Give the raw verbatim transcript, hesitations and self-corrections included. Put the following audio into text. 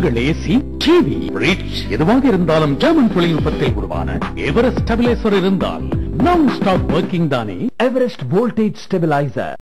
உங்கள் AC, TV, fridge எதுவாக இருந்தாலும் ஜெர்மன் தொழில்நுட்பத்தில் உருவான எவரெஸ்ட் ஸ்டெபிலைசர் இருந்தால் நான் ஸ்டாப் ஒர்க்கிங் தானே. Everest voltage stabiliser.